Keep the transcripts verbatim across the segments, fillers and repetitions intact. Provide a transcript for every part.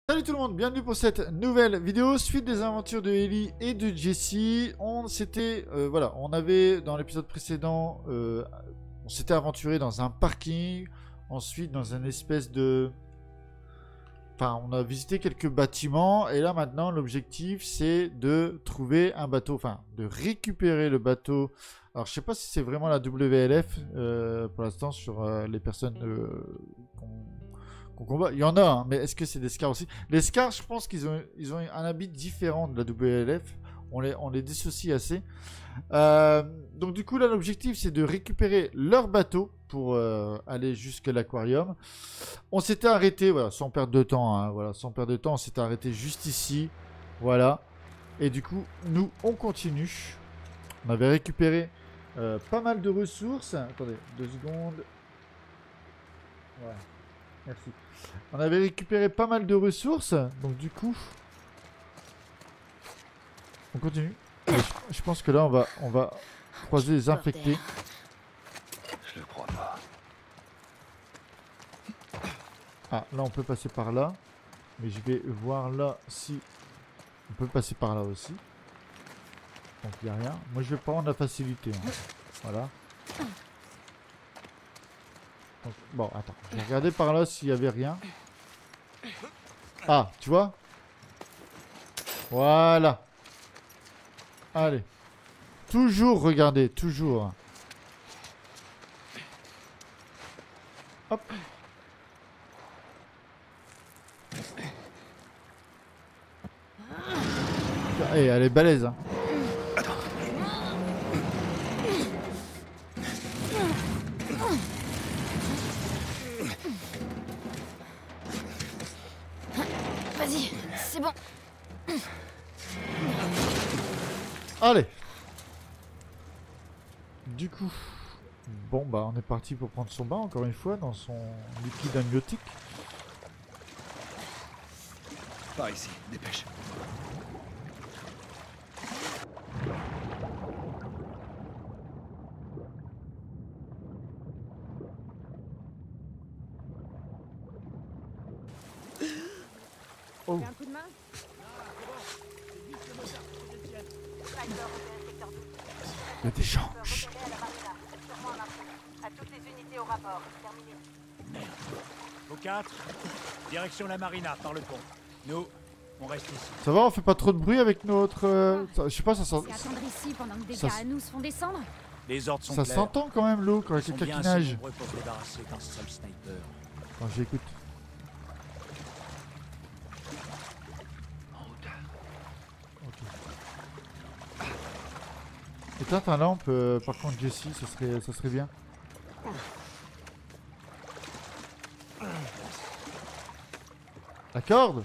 Salut tout le monde, bienvenue pour cette nouvelle vidéo, suite des aventures de Ellie et de Jessie. On s'était, euh, voilà, on avait dans l'épisode précédent, euh, on s'était aventuré dans un parking, ensuite dans un espèce de... Enfin, on a visité quelques bâtiments, et là maintenant l'objectif c'est de trouver un bateau, enfin de récupérer le bateau. Alors je sais pas si c'est vraiment la W L F euh, pour l'instant sur euh, les personnes euh, qu'on... combat. Il y en a, hein, mais est-ce que c'est des scars aussi? Les scars, je pense qu'ils ont, ils ont un habit différent de la W L F. On les, on les dissocie assez. Euh, donc du coup, là, l'objectif, c'est de récupérer leur bateau pour euh, aller jusqu'à l'aquarium. On s'était arrêté, voilà, sans perdre de temps, hein, voilà, sans perdre de temps, on s'était arrêté juste ici, voilà. Et du coup, nous, on continue. On avait récupéré euh, pas mal de ressources. Attendez, deux secondes. Voilà. Merci. On avait récupéré pas mal de ressources, donc du coup, on continue. Et je, je pense que là, on va, on va croiser les infectés. Je le crois pas. Ah, là, on peut passer par là, mais je vais voir là si on peut passer par là aussi. Donc il n'y a rien. Moi, je vais prendre la facilité. Hein. Voilà. Donc, bon, attends. Je vais regarder par là s'il y avait rien. Ah, tu vois? Voilà. Allez. Toujours regarder, toujours. Hop. Eh, elle est balèze, hein. Vas-y, c'est bon. Allez. Du coup, bon bah on est parti pour prendre son bain encore une fois dans son liquide amniotique. Par ici, dépêche. Oh. Un coup de main. Il y a des gens. Chut. À toutes les unités au rapport. Terminé. Merde. Au quatre, direction la marina par le pont. Nous, on reste ici. Ça va, on fait pas trop de bruit avec notre... Euh, ça- je sais pas, ça sent- C'est attendre ici pendant que des ça gars s- à nous se font descendre. Les ordres sont ça clairs. s'entend quand même l'eau quand il Ils y a sont quelqu'un bien qui assez nage. nombreux pour se débarrasser d'un seul sniper. Attends, j'écoute. En route. Ok. Éteins ta lampe, euh, par contre Jessie, ça serait, ça serait bien. La corde.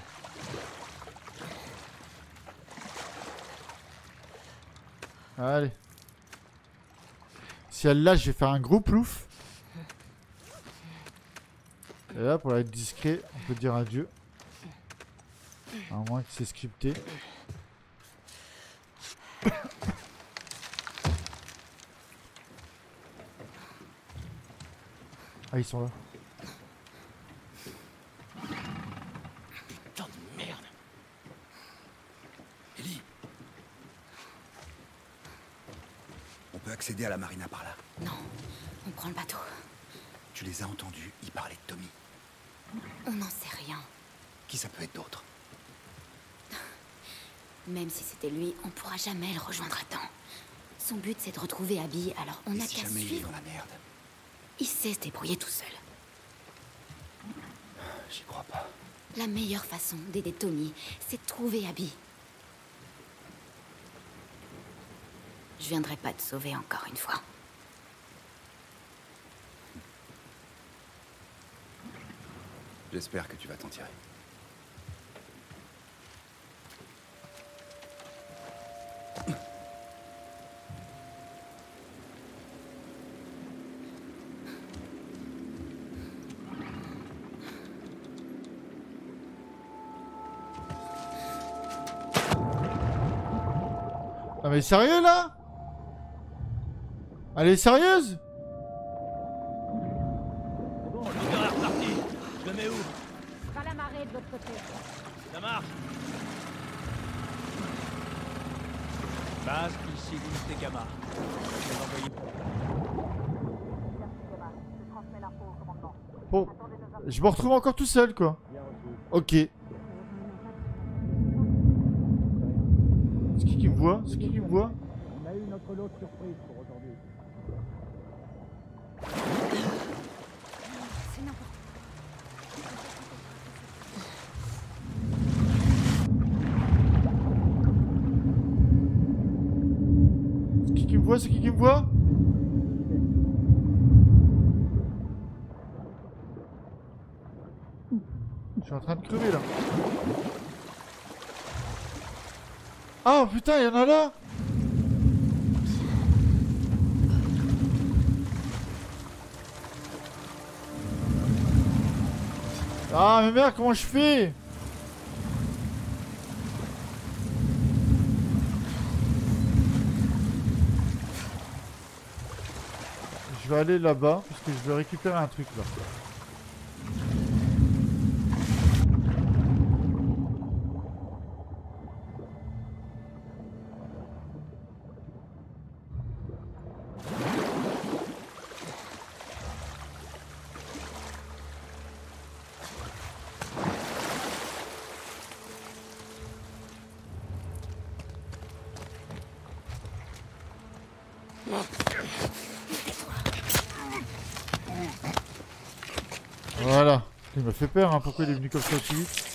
Allez. Si elle lâche, je vais faire un gros plouf. Et là, pour être discret, on peut dire adieu. À moins que c'est scripté. Ah, ils sont là. Putain de merde. Ellie. On peut accéder à la marina par là. Non, on prend le bateau. Tu les as entendus, ils parlaient de Tommy. On n'en sait rien. Qui ça peut être d'autre? Même si c'était lui, on pourra jamais le rejoindre à temps. Son but, c'est de retrouver Abby, alors on Et n'a si qu'à jamais il est suivre. dans la merde? Il sait se débrouiller tout seul. J'y crois pas. La meilleure façon d'aider Tommy, c'est de trouver Abby. Je viendrai pas te sauver encore une fois. J'espère que tu vas t'en tirer. Ah mais sérieux là? Elle est sérieuse? Bon, le leader est reparti. Je le mets où? Pas la marée de l'autre côté. marche. Base, ici l'unité Gamma. Je vais envoyer... Merci, Gamma. Je transmets l'info au commandement. Bon, Attendez nos infos. je me retrouve encore tout seul, quoi. Ok. C'est qui qui me voit? C'est qui qui me voit? On a eu notre lot de surprise pour aujourd'hui. C'est n'importe C'est qui qui me voit? C'est qui qui me voit? Je suis en train de crever là. Ah putain, il y en a là. Ah mais merde, comment je fais? Je vais aller là-bas parce que je vais récupérer un truc là. Voilà. Il m'a fait peur, hein. Pourquoi il est venu comme ça aussi vite?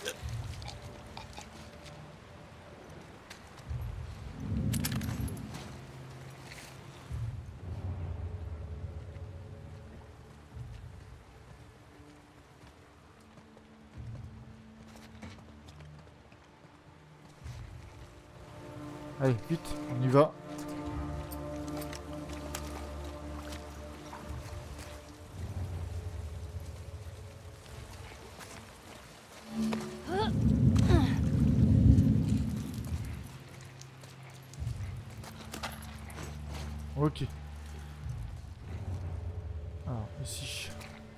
Allez, vite, on y va. Ok. Alors, ici.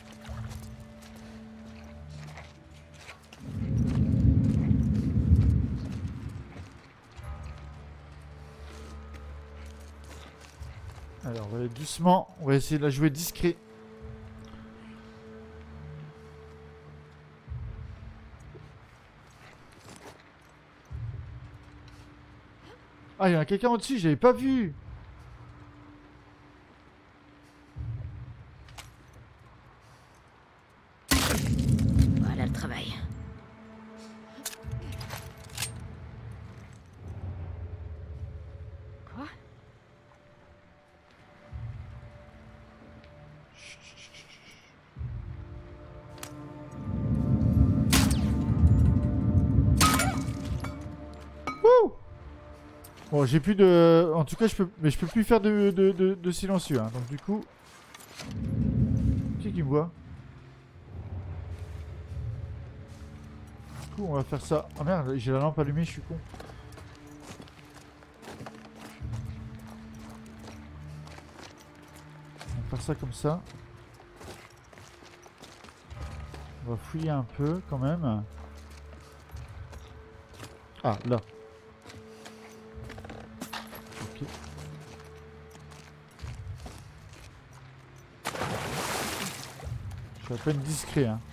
Alors, on va aller doucement. On va essayer de la jouer discret. Ah, il y en a quelqu'un au-dessus, j'avais pas vu. Voilà le travail. Quoi? Wouh! Bon, j'ai plus de... En tout cas, je peux... Mais je peux plus faire de, de, de, de silencieux. Hein. Donc du coup... Qui qui me voit? Du coup, on va faire ça. Oh merde, j'ai la lampe allumée, je suis con. On va faire ça comme ça. On va fouiller un peu quand même. Ah, là. Ok. Je suis à peine discret, hein.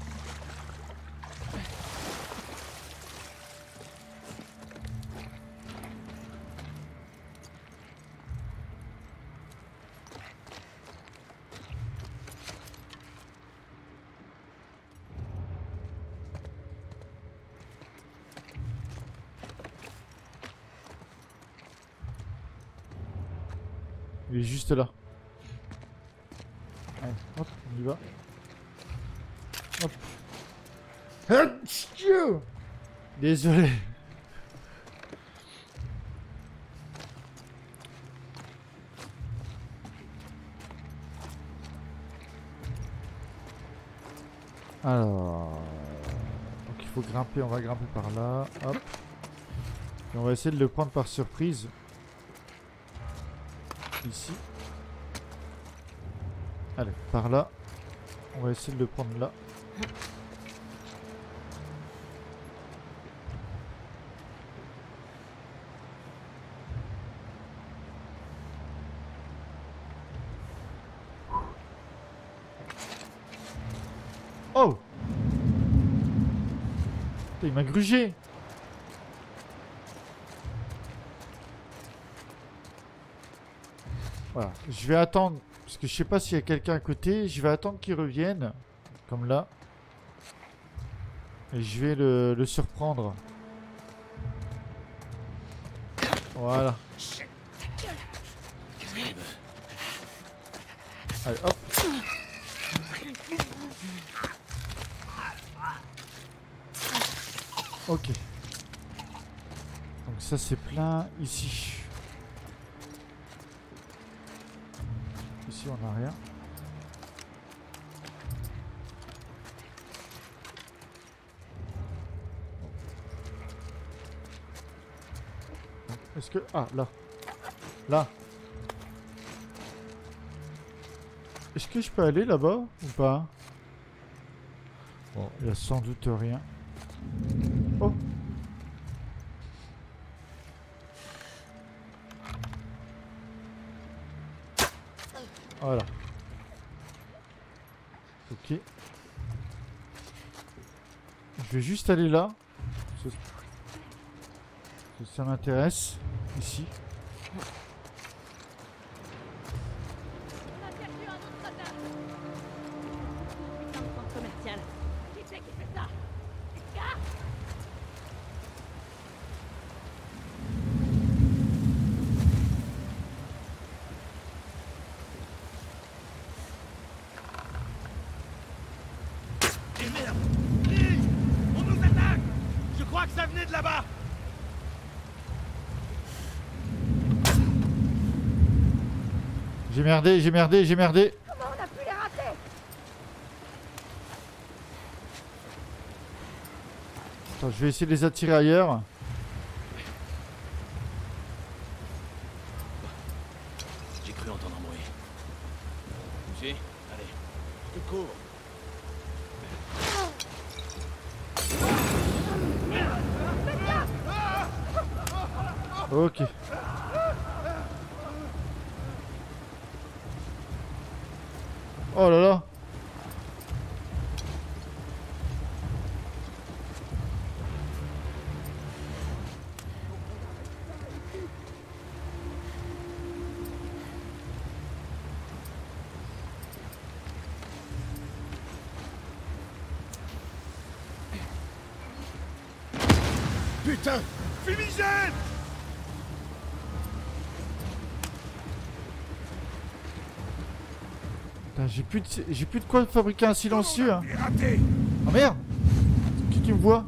Il est juste là. Allez, hop, on y va. Hop. Hatchou! Désolé. Alors... Donc il faut grimper, on va grimper par là. Hop. Et on va essayer de le prendre par surprise. Ici. Allez, par là. On va essayer de le prendre là. Oh! Putain, il m'a grugé! Voilà, je vais attendre, parce que je sais pas s'il y a quelqu'un à côté, je vais attendre qu'il revienne, comme là. Et je vais le, le surprendre. Voilà. Allez, hop. Ok. Donc ça c'est plein ici. Ici on n'a rien. Est-ce que... Ah, là. Là. Est-ce que je peux aller là-bas ou pas? Bon, il n'y a sans doute rien. Oh. Voilà. Ok. Je vais juste aller là. Ça, ça m'intéresse. Ici. J'ai merdé, j'ai merdé, j'ai merdé. Comment on a pu les rater? Attends, je vais essayer de les attirer ailleurs. J'ai cru entendre un bruit. Tu sais, allez, je te couvre. Ok. Oh là là. Putain! Fumigène! J'ai plus, de... j'ai plus de quoi fabriquer un silencieux. Hein. Raté. Oh merde! Qui qui me voit?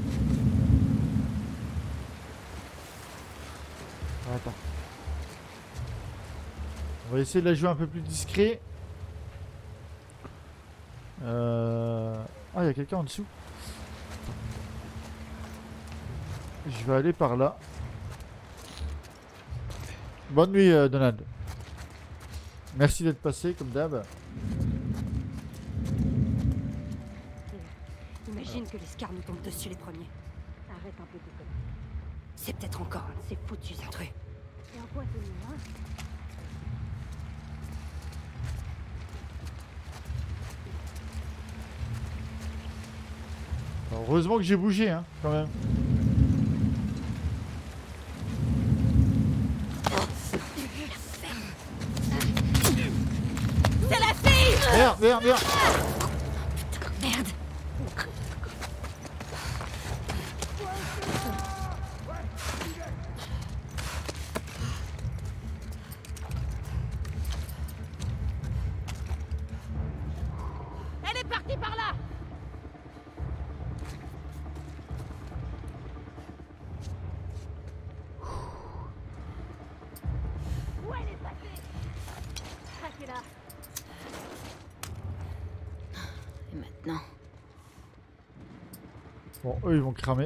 Ah, attends. On va essayer de la jouer un peu plus discret. Euh... Ah, il y a quelqu'un en dessous. Je vais aller par là. Bonne nuit, euh, Donald. Merci d'être passé, comme d'hab. Imagine que les scars nous tombent dessus les premiers. Arrête un peu de déconner. C'est peut-être encore un de ces foutus intrus. Et empoisonnez-moi. Heureusement que j'ai bougé, hein, quand même. C'est la fille! Merde, merde, merde! Merde! Elle est partie par là. Où elle est passée? Traquez-la. Et maintenant? Bon, eux, ils vont cramer.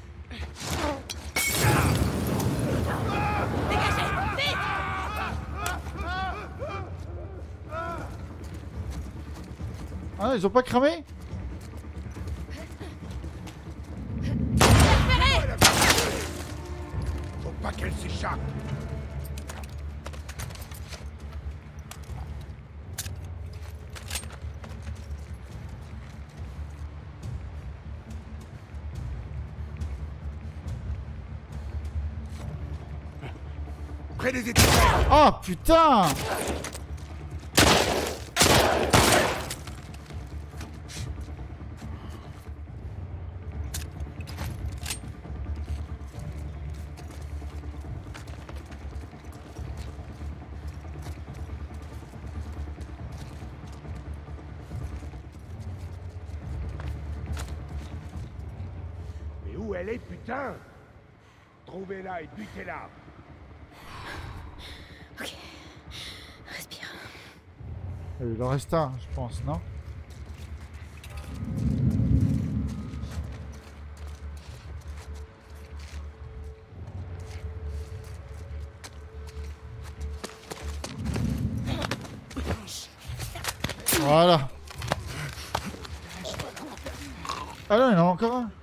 Ah, ils ont pas cramé? Faut pas qu'elle s'échappe. Près des étincelles. Oh putain! Mais où elle est, putain? Trouvez-la et butez-la. Ok. Respire. Il en reste un, je pense, non? Voilà. Ah non, il y en a encore un.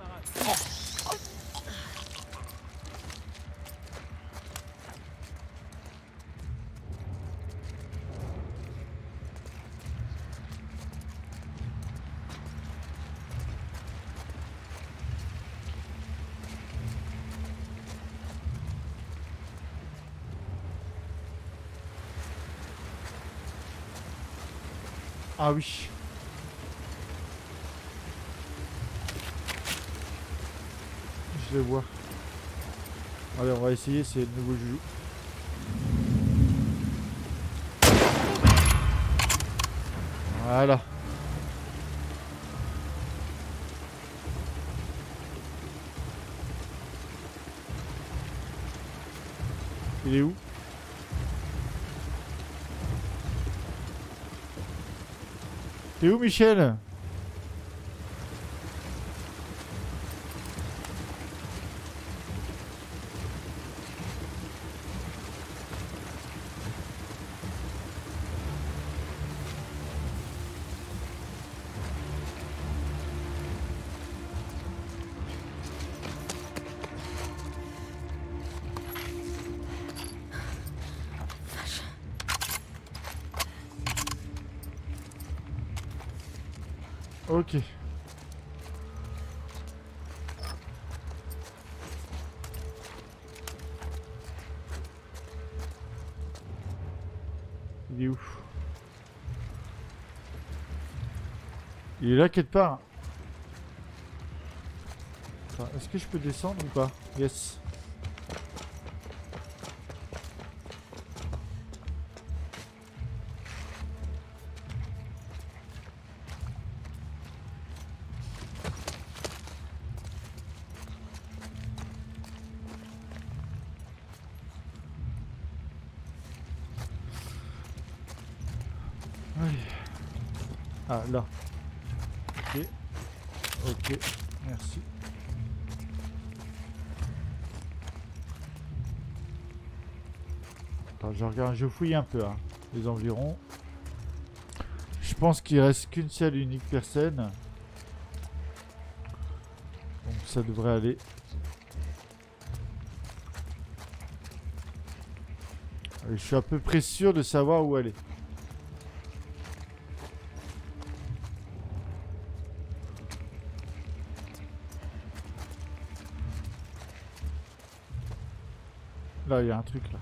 Ah oui. Je les vois. Allez, on va essayer, c'est le nouveau joujou. Voilà. Il est où? T'es où, Michel? Ok. Il est où? Il est là quelque part. Est-ce que je peux descendre ou pas? Yes. Ah là. Ok. Ok. Merci. Attends, je regarde, je fouille un peu hein, les environs. Je pense qu'il reste qu'une seule et unique personne. Donc ça devrait aller. Et je suis à peu près sûr de savoir où elle est. Là, il y a un truc là.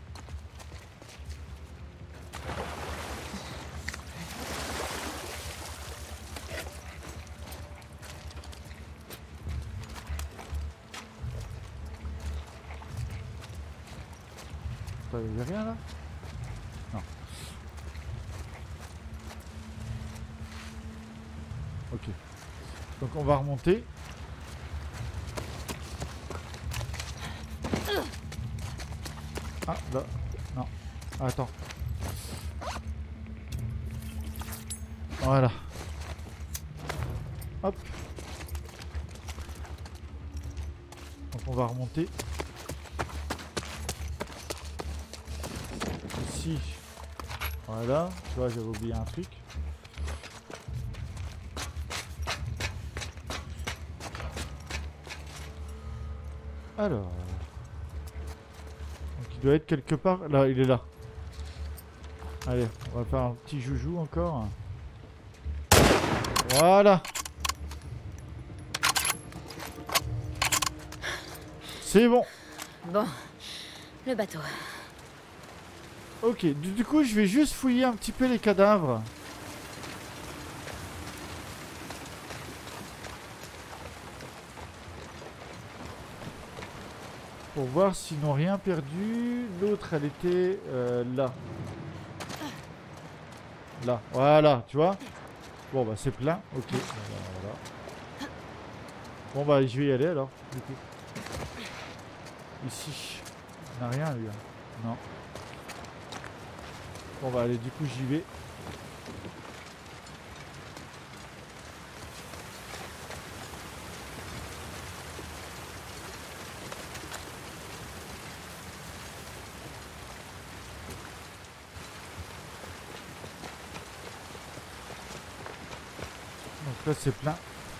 Il n'y a rien là? Non. Ok. Donc on va remonter. Ah, là. Non. Ah, attends. Voilà. Hop. Donc on va remonter. Ici. Voilà. Tu vois, j'avais oublié un truc. Alors. Il doit être quelque part. Là, il est là. Allez, on va faire un petit joujou encore. Voilà. C'est bon. Bon, le bateau. Ok, du, du coup, je vais juste fouiller un petit peu les cadavres. Pour voir s'ils n'ont rien perdu. L'autre, elle était euh, là. Là, voilà, tu vois. Bon, bah c'est plein. Ok, voilà, voilà. Bon, bah je vais y aller alors, du coup. Ici. Il n'a rien, lui. Hein. Non. Bon, bah allez, du coup, j'y vais. Donc là, c'est plein.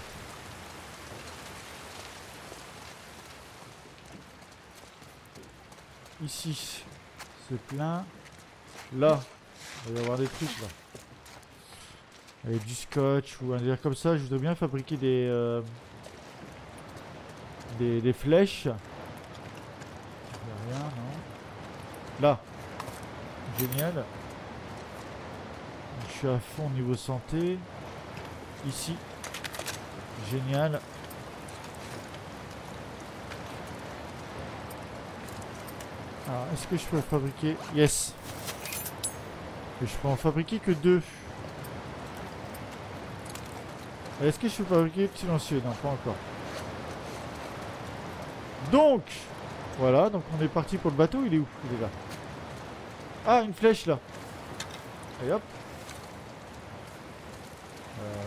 Ici, c'est plein. Là, il va y avoir des trucs là. Avec du scotch ou un délire comme ça. Je voudrais bien fabriquer des, euh, des, des flèches. Il n'y a rien, non. Là. Génial. Je suis à fond niveau santé. Ici. Génial. Alors, est-ce que je peux fabriquer... Yes. Et je peux en fabriquer que deux. Est-ce que je peux fabriquer silencieux? Non, pas encore. Donc, voilà. Donc, on est parti pour le bateau. Il est où? Il est là. Ah, une flèche, là. Et hop. Euh...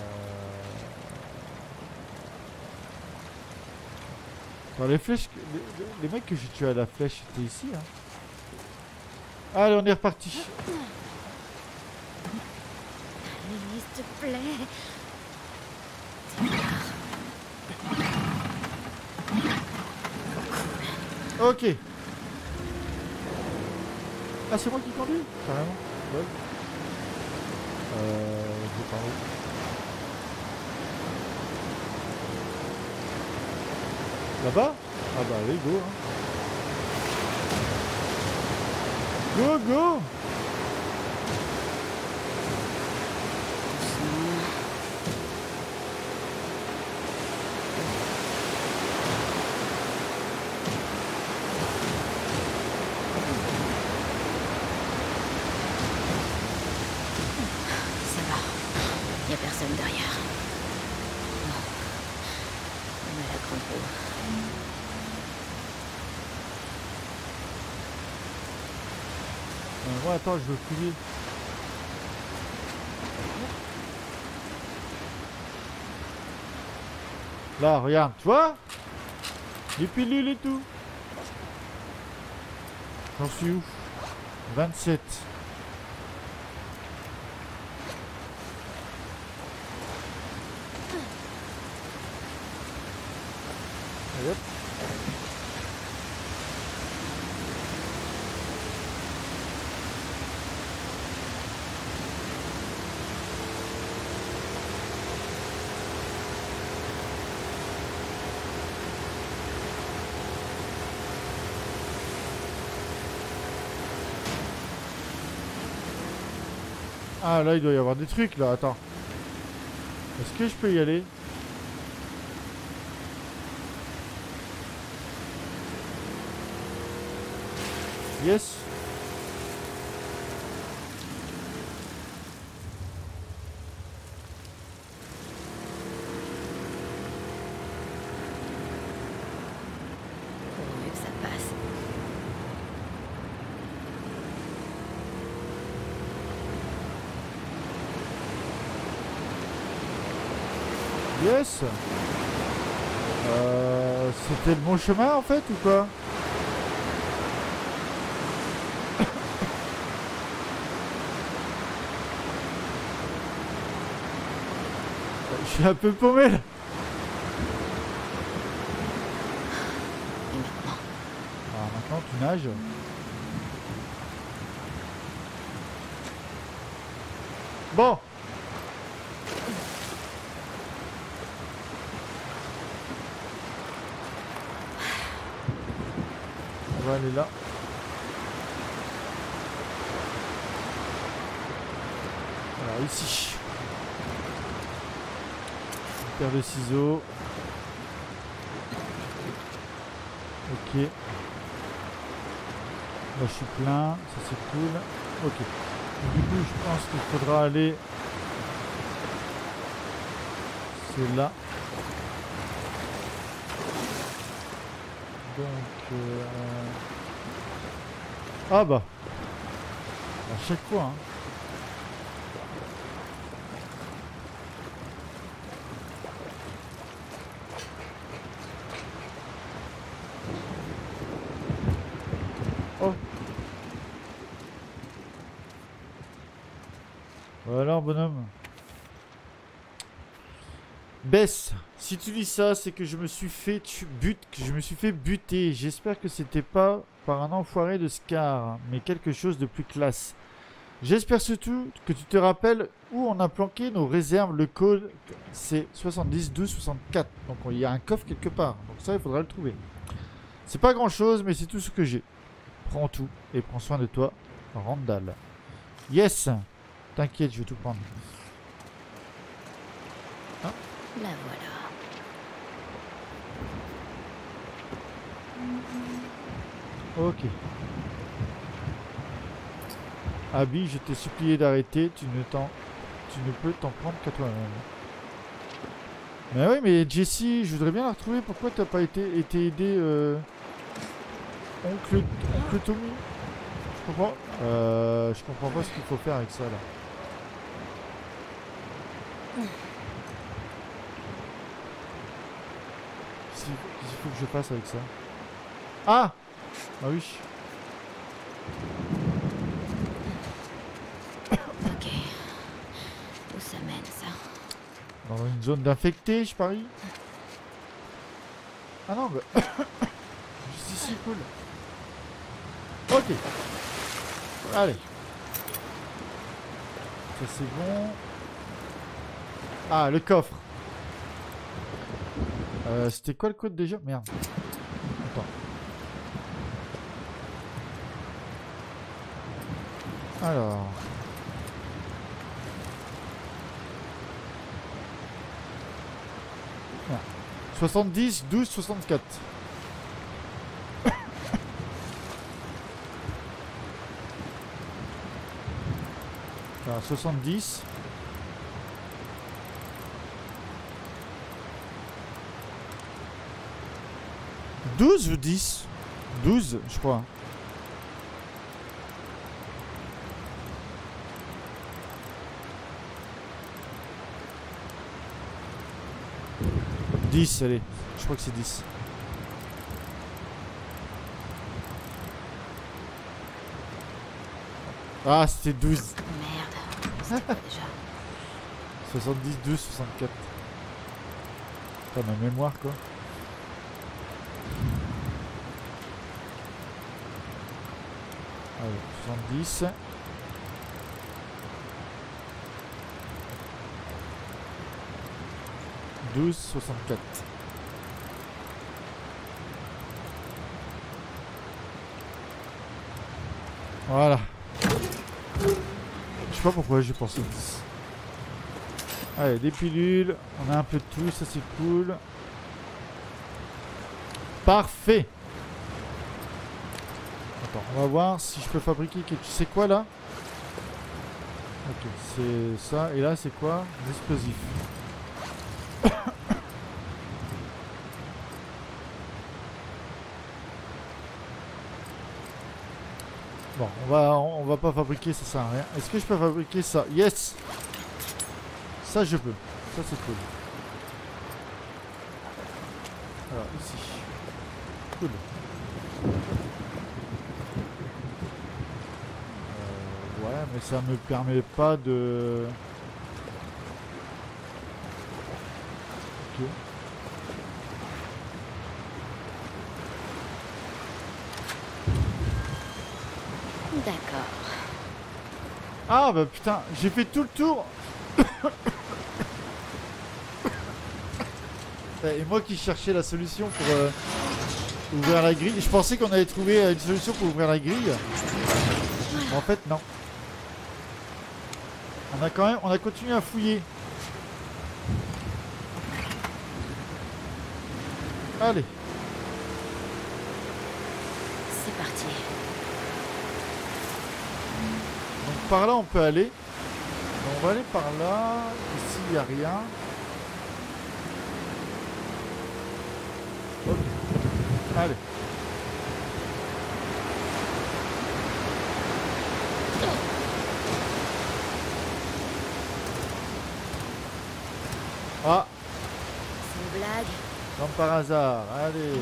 Dans les flèches... Les, les mecs que j'ai tués à la flèche, c'était ici, hein. Allez, on est reparti. Lily, s'il te plaît. Ok. Ah, c'est moi qui conduis? Carrément. Ouais. Euh... Je vais par où? Là-bas? Ah bah allez, go. Hein. Go, go! Ça va. Y a personne derrière. Non. On a la grande roue. Euh, ouais, attends, je veux fouiller. Là, regarde, tu vois? Les pilules et tout. J'en suis où? vingt-sept. Allez, hop. Ah là il doit y avoir des trucs là, attends. Est-ce que je peux y aller? Yes. Mieux que ça passe. Yes. Euh, C'était le bon chemin en fait ou quoi? Je suis un peu paumé là. Et maintenant? Alors maintenant tu nages. Bon. On va aller là. Alors ici. Une paire de ciseaux. Ok. Là je suis plein, ça c'est cool. Ok. Du coup je pense qu'il faudra aller... C'est là. Donc... Euh... Ah bah. À chaque fois hein. Oh. Alors bonhomme. Bess, si tu lis ça, c'est que je me suis fait but, que je me suis fait buter. J'espère que c'était pas par un enfoiré de Scar, mais quelque chose de plus classe. J'espère surtout que tu te rappelles où on a planqué nos réserves. Le code c'est soixante-dix douze soixante-quatre. Donc il y a un coffre quelque part. Donc ça il faudra le trouver. C'est pas grand chose, mais c'est tout ce que j'ai. Prends tout et prends soin de toi, Randall. Yes. T'inquiète, je vais tout prendre. La voilà. Ok. Abby, je t'ai supplié d'arrêter. Tu ne t'en, tu ne peux t'en prendre qu'à toi-même. Mais oui, mais Jessie, je voudrais bien la retrouver. Pourquoi t'as pas été, été aidé, euh, oncle, oncle Tommy? Je comprends. Euh, je comprends pas ce qu'il faut faire avec ça là. Qu'est-ce qu'il faut que je fasse avec ça? Ah! Ah oui. Ok. Où ça mène ça? Dans une zone d'infecté, je parie. Ah non, bah... juste ici, cool. Ok. Allez. Ça c'est bon. Ah, le coffre. Euh, C'était quoi le code déjà? Merde. Attends. Alors. Ah. soixante-dix douze soixante-quatre. Alors, soixante-dix. douze ou dix? douze, je crois. dix, allez. Je crois que c'est dix. Ah, c'était douze. Merde. C'est quoi déjà? soixante-dix, douze, soixante-quatre. Pas ma mémoire, quoi. Allez, soixante-dix. douze, soixante-quatre. Voilà. Je sais pas pourquoi j'ai pensé dix. Allez, des pilules. On a un peu de tout, ça c'est cool. Parfait. Attends, on va voir si je peux fabriquer quelque chose. C'est quoi là? Ok, c'est ça. Et là, c'est quoi? L'explosif. Bon, on va, on va pas fabriquer, ça sert à rien. Est-ce que je peux fabriquer ça? Yes! Ça, je peux. Ça, c'est cool. Alors, ici. Cool. Euh, ouais, mais ça me permet pas de... Ok. D'accord. Ah bah putain, j'ai fait tout le tour. Et moi qui cherchais la solution pour euh, ouvrir la grille. Je pensais qu'on avait trouvé une solution pour ouvrir la grille. En fait, non. On a quand même, on a continué à fouiller. Allez. C'est parti. Donc par là on peut aller. On va aller par là. Ici il n'y a rien. Ok. Allez. Ah, C'est une blague. comme par hasard. Allez.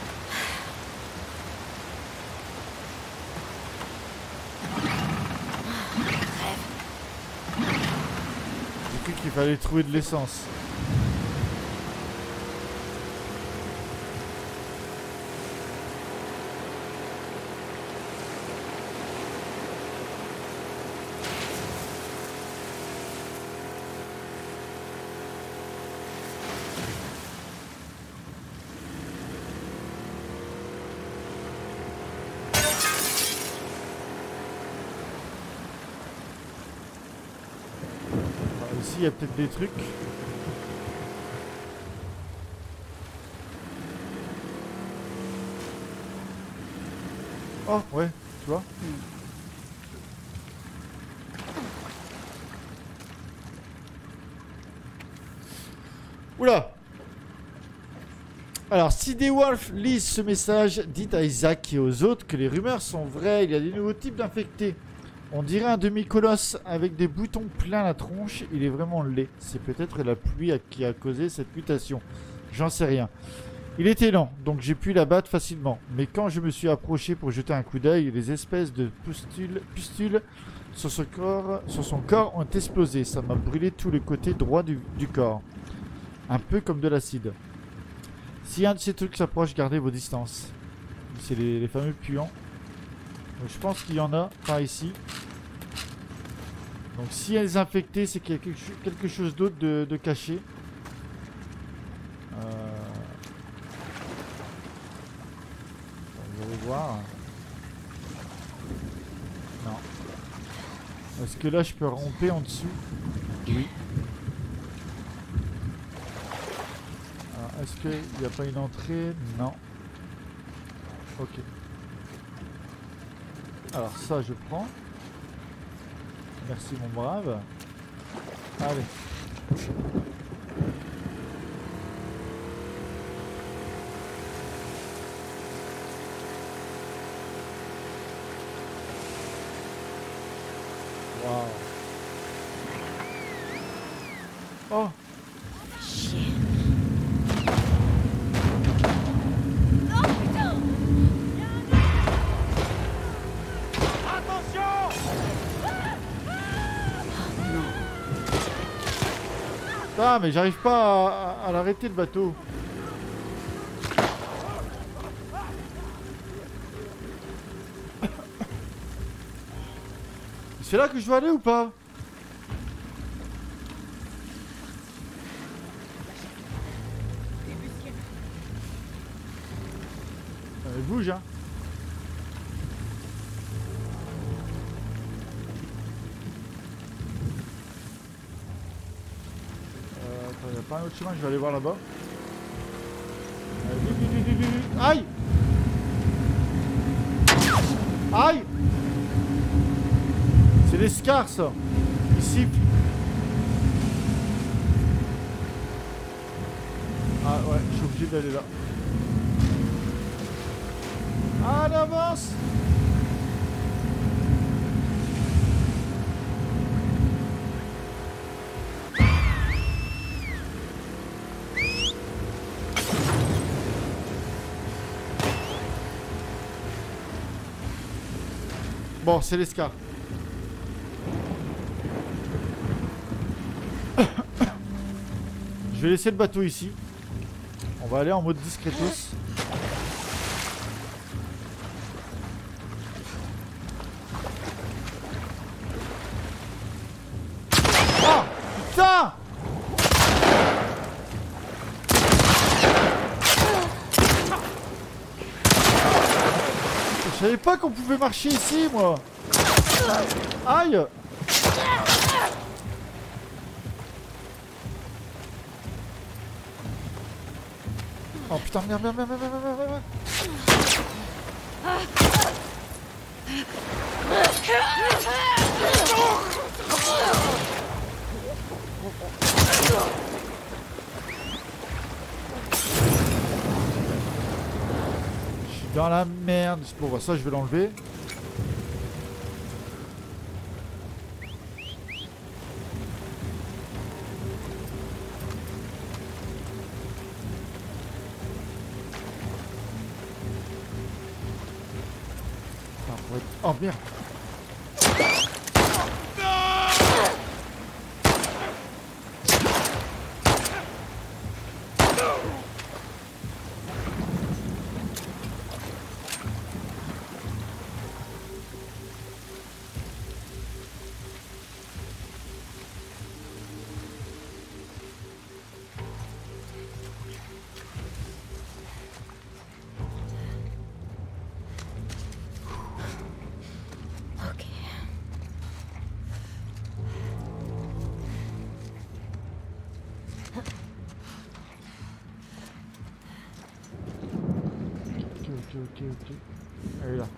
J'ai cru qu'il fallait trouver de l'essence. Ici, il y a peut-être des trucs. Oh, ouais, tu vois. Oula. Alors, si des Wolf lisent ce message, dites à Isaac et aux autres que les rumeurs sont vraies. Il y a des nouveaux types d'infectés. On dirait un demi-colosse avec des boutons plein la tronche. Il est vraiment laid. C'est peut-être la pluie qui a causé cette mutation. J'en sais rien. Il était lent, donc j'ai pu l'abattre facilement. Mais quand je me suis approché pour jeter un coup d'œil, les espèces de pustules, pustules sur, ce corps, sur son corps ont explosé. Ça m'a brûlé tout le côté droit du, du corps. Un peu comme de l'acide. Si un de ces trucs s'approche, gardez vos distances. C'est les, les fameux puants. Donc je pense qu'il y en a par ici. Donc s'il y a des infectés, c'est qu'il y a quelque, quelque chose d'autre de, de caché. Euh... On va voir. Non. Est-ce que là je peux romper en dessous? Oui. Est-ce qu'il n'y a pas une entrée? Non. Ok. Alors ça je prends. Merci mon brave. Allez. Waouh. Oh. Chier. Ah mais j'arrive pas à, à, à l'arrêter le bateau. C'est là que je dois aller ou pas? Elle bouge hein. Il n'y a pas un autre chemin, je vais aller voir là-bas. Aïe! Aïe! C'est l'escar ça! Ici. Ah ouais, je suis obligé d'aller là. Allez, avance! Bon, c'est l'escar. Je vais laisser le bateau ici. On va aller en mode discretos. Oh putain! Je savais pas qu'on pouvait marcher ici, moi. Aïe. Oh putain, merde, merde, merde, merde, merde, merde, merde. Je suis dans la merde. Bon, bah ça, je vais l'enlever. Oh merde. Ok, ok. Elle est là.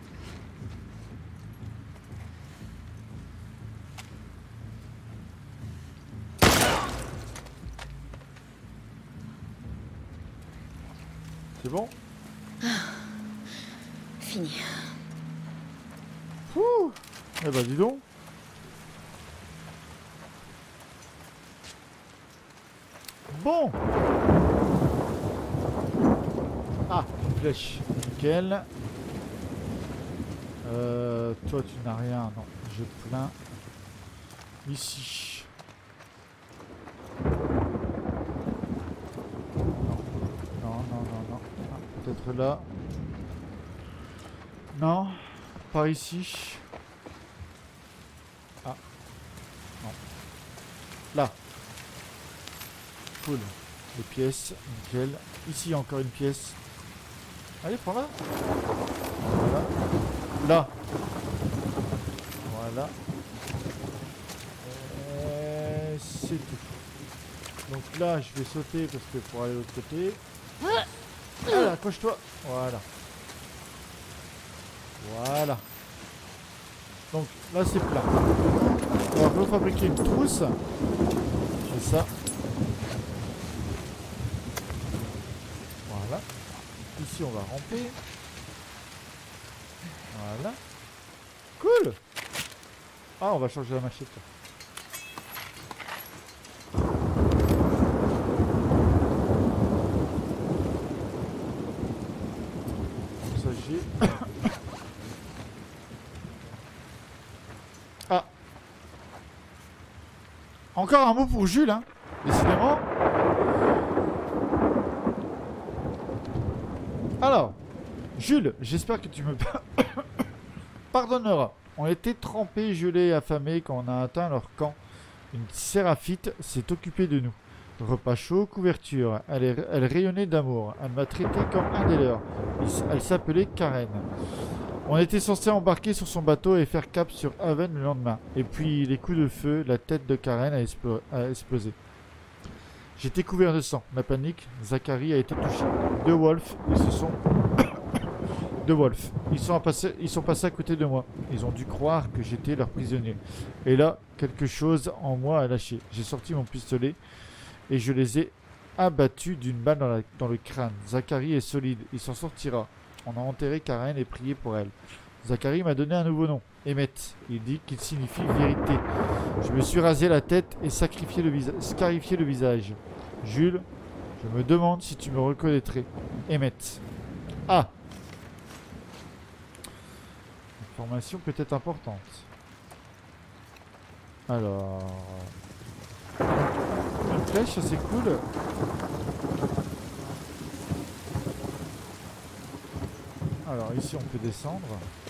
C'est bon? Fini. Ouh. Eh bah dis donc. Bon. Ah, une flèche. Nickel. Euh, toi tu n'as rien. Non, j'ai plein. Ici. Non. Non, non, non, non. Ah, peut-être là. Non. Par ici. Ah. Non. Là. Cool. Les pièces. Nickel. Ici encore une pièce. Allez, prends-la. Voilà. Là. Voilà. Et c'est tout. Donc là, je vais sauter parce que pour aller de l'autre côté. Voilà, accroche-toi. Voilà. Voilà. Donc là, c'est plat. On va refabriquer une trousse. C'est ça. Voilà. Ici, on va ramper. Voilà. Cool. Ah, on va changer la machette. Comme ça, j'ai... Ah. Encore un mot pour Jules, hein. Décidément. Alors, Jules, j'espère que tu me pardonneras. On était trempés, gelés et affamés quand on a atteint leur camp. Une séraphite s'est occupée de nous. Repas chaud, couverture. Elle, est, elle rayonnait d'amour. Elle m'a traité comme un des leurs. Elle s'appelait Karen. On était censé embarquer sur son bateau et faire cap sur Haven le lendemain. Et puis les coups de feu, la tête de Karen a, explo a explosé. J'étais couvert de sang. La panique, Zachary a été touché. Deux Wolves, ils se sont... Deux Wolves. Ils sont, passés, ils sont passés à côté de moi. Ils ont dû croire que j'étais leur prisonnier. Et là, quelque chose en moi a lâché. J'ai sorti mon pistolet et je les ai abattus d'une balle dans, la, dans le crâne. Zachary est solide. Il s'en sortira. On a enterré Karen et prié pour elle. Zachary m'a donné un nouveau nom. Emmett. Il dit qu'il signifie vérité. Je me suis rasé la tête et sacrifié le scarifié le visage. Jules, je me demande si tu me reconnaîtrais. Emmett. Ah. Information peut-être importante. Alors... Une flèche, ça c'est cool. Alors ici on peut descendre.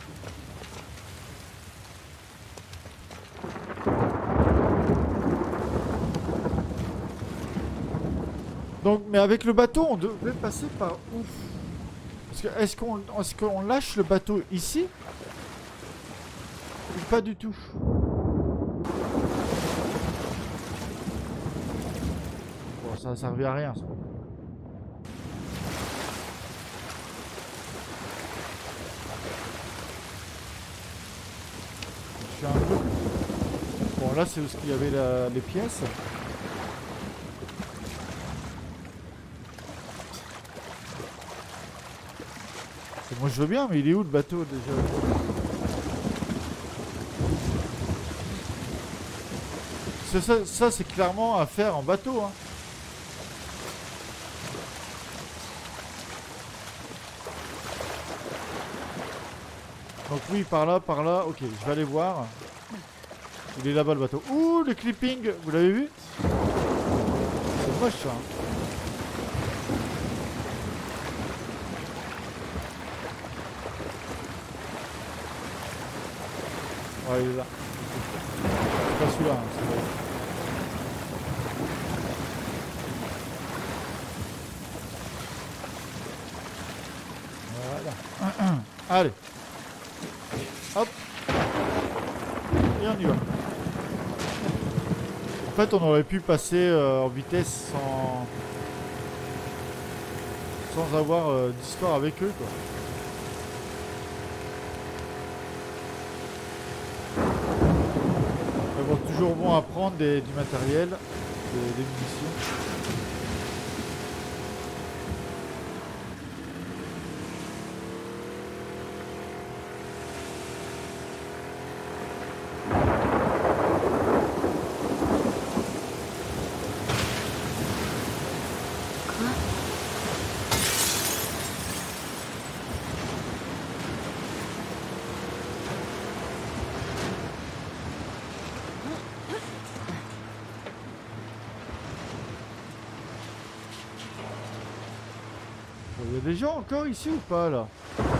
Donc, mais avec le bateau, on devrait passer par où? Parce que est-ce qu'on est-ce qu'on lâche le bateau ici? Ou pas du tout? Bon, ça ne servait à rien ça. Bon, là, c'est où il y avait la, les pièces. Et moi, je veux bien, mais il est où le bateau déjà? Ça, ça, ça c'est clairement à faire en bateau. Hein. Donc oui, par là, par là. Ok, je vais aller voir. Il est là-bas le bateau. Ouh, le clipping, vous l'avez vu? C'est moche ça. Hein. Ouais, il est là. C'est pas celui-là. Hein, voilà. Allez. Hop. Et on y va. En fait, on aurait pu passer euh, en vitesse sans, sans avoir euh, d'histoire avec eux, quoi. Mais bon, toujours bon à prendre des, du matériel, des, des munitions. Il y a des gens encore ici ou pas là?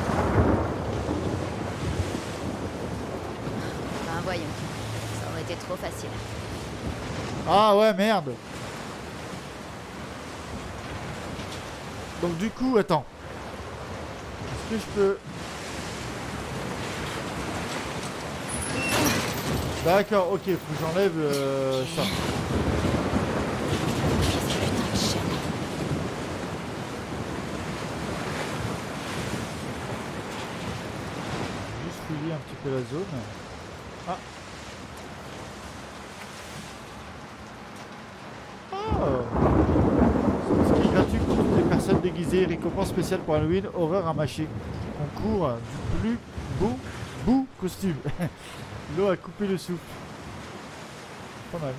Ben voyons, ça aurait été trop facile. Ah ouais, merde. Donc du coup, attends. Est-ce que je peux... D'accord, ok, faut que j'enlève euh, ça. Un petit peu la zone. Ah. Oh. C'est gratuit pour toutes les personnes déguisées. Récompense spéciale pour Halloween. Horreur à mâcher. Concours du plus beau beau costume. L'eau a coupé le souffle. Pas mal.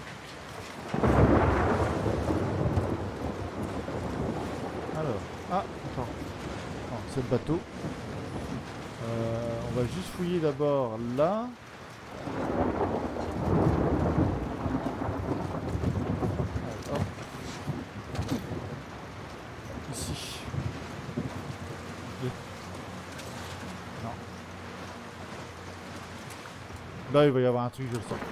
Alors. Ah, attends. Non, c'est le bateau. Euh, on va juste fouiller d'abord là. Alors, ici. Et... Non. Là, il va y avoir un truc, je le sens.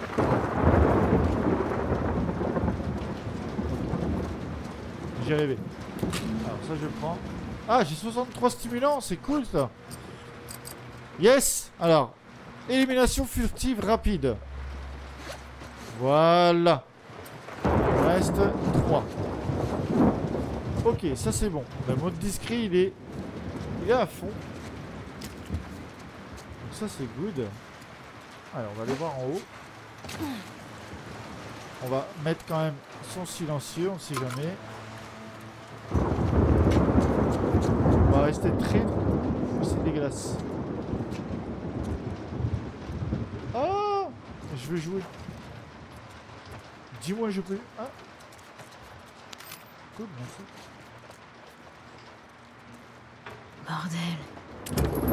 J'ai rêvé. Alors ça, je prends. Ah, j'ai soixante-trois stimulants, c'est cool ça. Yes! Alors, élimination furtive rapide. Voilà. Il reste trois. Ok, ça c'est bon. Le mode discret, il est, il est à fond. Donc ça c'est good. Alors, on va aller voir en haut. On va mettre quand même son silencieux, on ne sait jamais. On va rester très... C'est dégueulasse. Oh, je veux jouer. Dis-moi, je peux. Ah. Cool, merci. Bordel.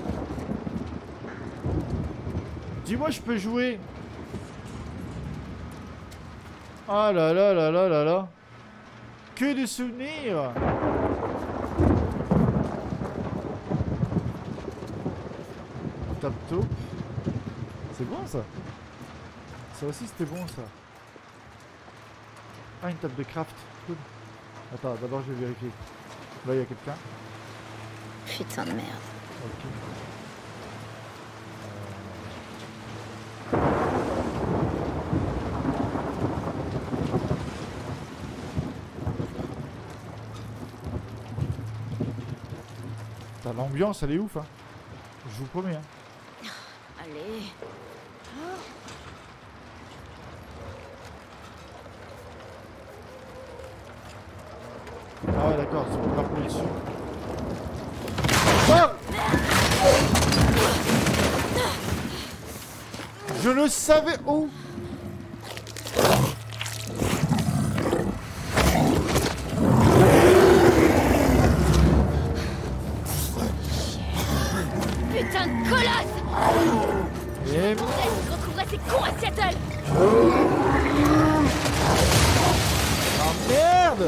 Dis-moi, je peux jouer. Ah là là là là là là. Que de souvenirs. Tap top. C'est bon ça. Ça aussi c'était bon ça. Ah, une table de craft. Cool. Attends, d'abord je vais vérifier. Là il y a quelqu'un. Putain de merde. Ok. Euh... L'ambiance elle est ouf hein. Je vous promets hein. Allez. Ah ouais, d'accord, c'est pour appeler dessus. Oh, je le savais. Oh. Putain de colosse! Et... Bordel, je retrouverai ces cons à Seattle! Ah merde!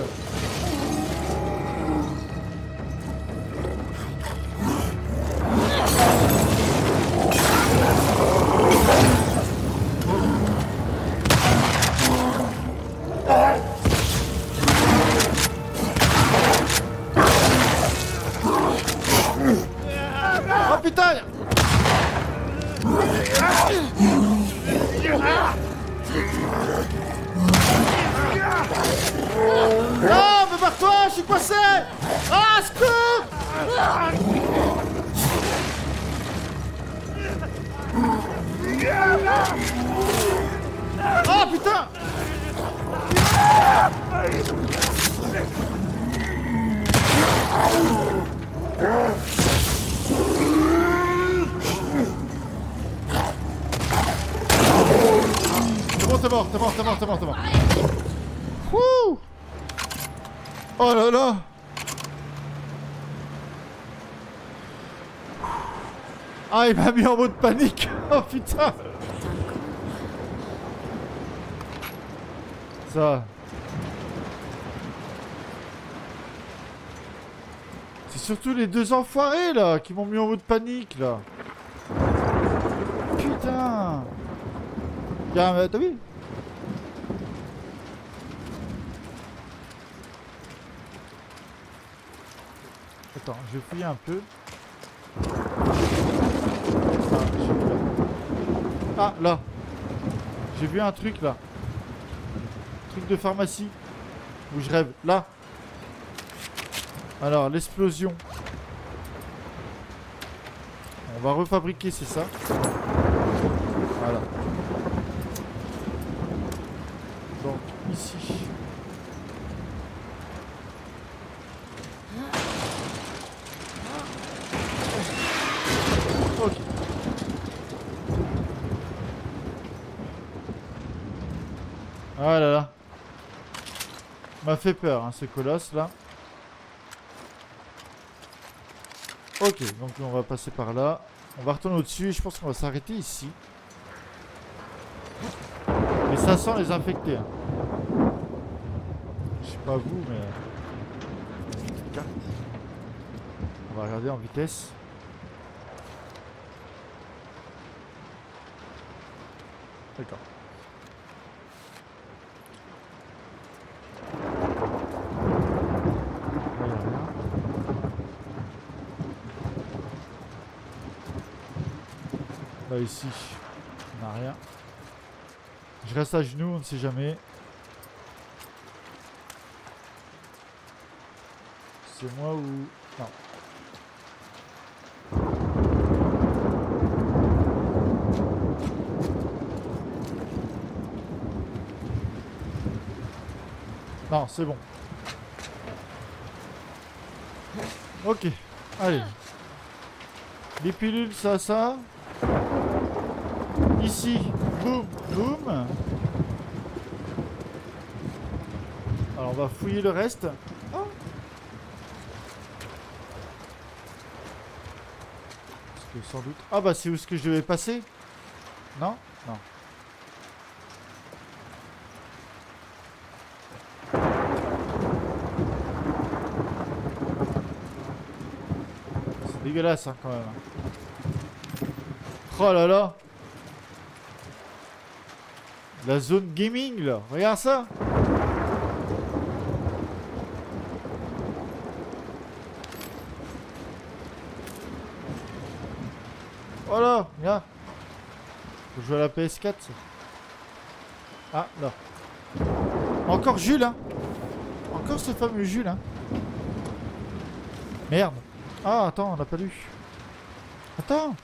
Oh putain! Non, mais barre-toi, je suis coincé! Ah, secours! Oh putain! C'est bon, t'es mort, t'es mort, t'es mort, t'es mort, t'es mort. Wouh! Oh là là! Ah, il m'a mis en mode panique! Oh putain! Ça. C'est surtout les deux enfoirés là qui m'ont mis en mode panique là. Putain! Y'a, t'as vu? Attends, je vais fouiller un peu. Ah, là. J'ai vu un truc là. Truc de pharmacie. Où je rêve. Là. Alors, l'explosion. On va refabriquer, c'est ça. Voilà. Donc, ici. Ok. Ah là là. M'a fait peur, hein, ces colosses là. Ok, donc on va passer par là. On va retourner au-dessus et je pense qu'on va s'arrêter ici. Mais ça sent les infectés. Hein. Je sais pas vous, mais... On va regarder en vitesse. D'accord. Là, ici, on n'a rien. Je reste à genoux, on ne sait jamais. C'est moi ou... Non. Non, c'est bon. Ok, allez. Les pilules, ça, ça. Ici, boum, boum. Alors, on va fouiller le reste. Oh. Parce que sans doute... Ah bah, c'est où est-ce que je devais passer? Non? Non. C'est dégueulasse, hein, quand même. Oh là là. La zone gaming, là. Regarde ça. Voilà, regarde. Faut jouer à la P S quatre. Ça. Ah, là. Encore Jules, hein. Encore ce fameux Jules, hein. Merde. Ah, attends, on n'a pas lu. Attends.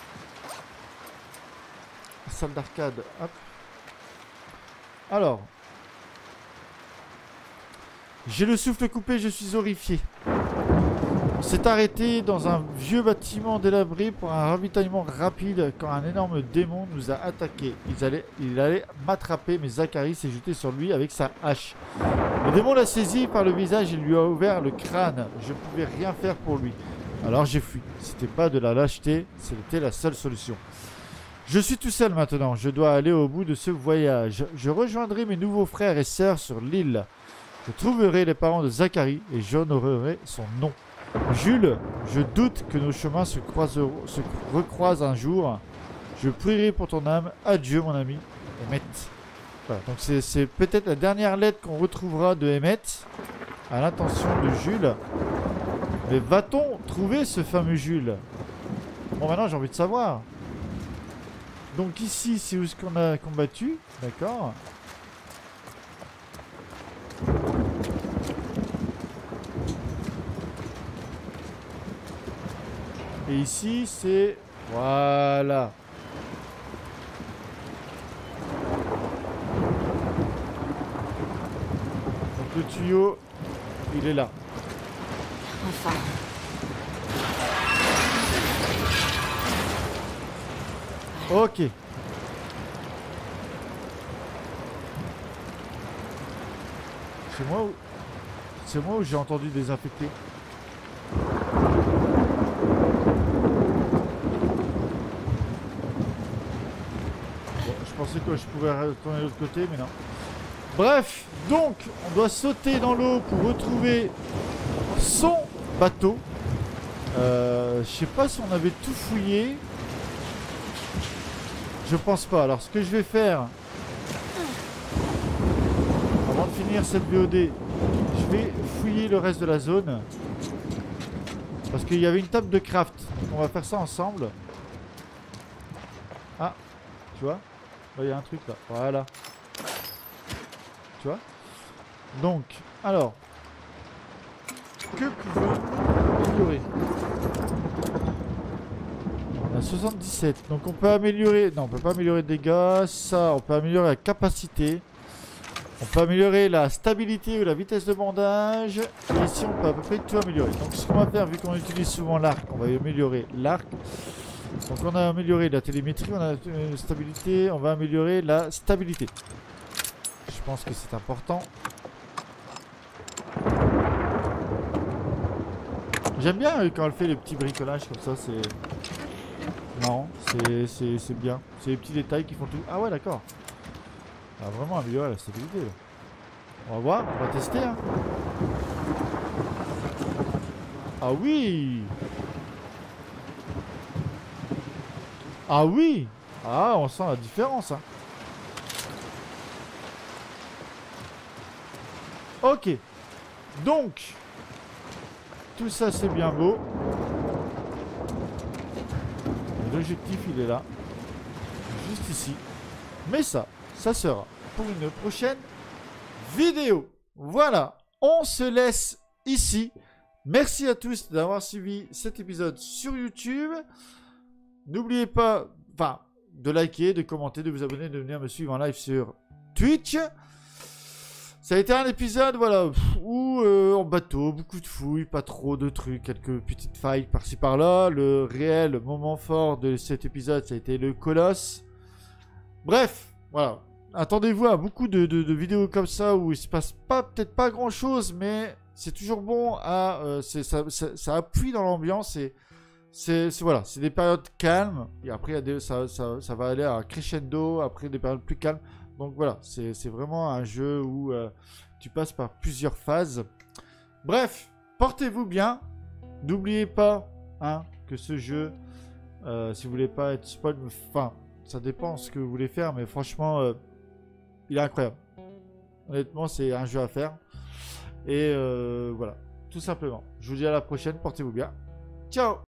Salle d'arcade. Hop. Alors. J'ai le souffle coupé, je suis horrifié. On s'est arrêté dans un vieux bâtiment délabré pour un ravitaillement rapide quand un énorme démon nous a attaqués. Il allait, il allait m'attraper, mais Zacharie s'est jeté sur lui avec sa hache. Le démon l'a saisi par le visage et lui a ouvert le crâne. Je ne pouvais rien faire pour lui. Alors j'ai fui. C'était pas de la lâcheté, c'était la seule solution. Je suis tout seul maintenant. Je dois aller au bout de ce voyage. Je rejoindrai mes nouveaux frères et sœurs sur l'île. Je trouverai les parents de Zacharie et j'honorerai son nom. Jules, je doute que nos chemins se, croiseront, se recroisent un jour. Je prierai pour ton âme. Adieu mon ami. Emmett. Voilà, donc c'est peut-être la dernière lettre qu'on retrouvera de Emmett à l'intention de Jules. Mais va-t-on trouver ce fameux Jules? Bon, maintenant j'ai envie de savoir. Donc ici, c'est où est-ce qu'on a combattu. D'accord. Et ici, c'est... Voilà. Donc le tuyau, il est là. Enfin. Ok. C'est moi où... C'est moi où j'ai entendu désinfecter. Je pensais que je pouvais retourner de l'autre côté, mais non. Bref, donc, on doit sauter dans l'eau pour retrouver son bateau. Euh, je sais pas si on avait tout fouillé. Je pense pas. Alors, ce que je vais faire, avant de finir cette V O D, je vais fouiller le reste de la zone. Parce qu'il y avait une table de craft. Donc on va faire ça ensemble. Ah, tu vois? Il y a un truc là, voilà. Tu vois? Donc, alors, que pouvons-nous améliorer? On a soixante-dix-sept, donc on peut améliorer, non on peut pas améliorer les dégâts, ça on peut améliorer la capacité, on peut améliorer la stabilité ou la vitesse de bandage, et ici on peut à peu près tout améliorer. Donc ce qu'on va faire, vu qu'on utilise souvent l'arc, on va améliorer l'arc. Donc on a amélioré la télémétrie, on a la stabilité, on va améliorer la stabilité. Je pense que c'est important. J'aime bien quand elle fait les petits bricolages comme ça, c'est marrant, c'est bien. C'est les petits détails qui font tout. Ah ouais d'accord. On va vraiment améliorer la stabilité là. On va voir, on va tester hein. Ah oui. Ah oui. Ah, on sent la différence hein. Ok. Donc, tout ça c'est bien beau. L'objectif il est là. Juste ici. Mais ça, ça sera pour une prochaine vidéo. Voilà. On se laisse ici. Merci à tous d'avoir suivi cet épisode sur YouTube. N'oubliez pas, enfin, de liker, de commenter, de vous abonner, de venir me suivre en live sur Twitch. Ça a été un épisode, voilà, où euh, en bateau, beaucoup de fouilles, pas trop de trucs, quelques petites failles par-ci par-là. Le réel moment fort de cet épisode, ça a été le colosse. Bref, voilà. Attendez-vous à beaucoup de, de, de vidéos comme ça où il se passe pas, peut-être pas grand-chose, mais c'est toujours bon à, euh, ça, ça, ça appuie dans l'ambiance et c'est voilà, c'est des périodes calmes et après il y a des, ça, ça, ça va aller à crescendo, après des périodes plus calmes. Donc voilà, c'est vraiment un jeu où euh, tu passes par plusieurs phases. Bref, portez-vous bien. N'oubliez pas hein, que ce jeu, euh, si vous voulez pas être spoil, enfin, ça dépend ce que vous voulez faire, mais franchement, euh, il est incroyable. Honnêtement, c'est un jeu à faire. Et euh, voilà, tout simplement. Je vous dis à la prochaine, portez-vous bien. Ciao!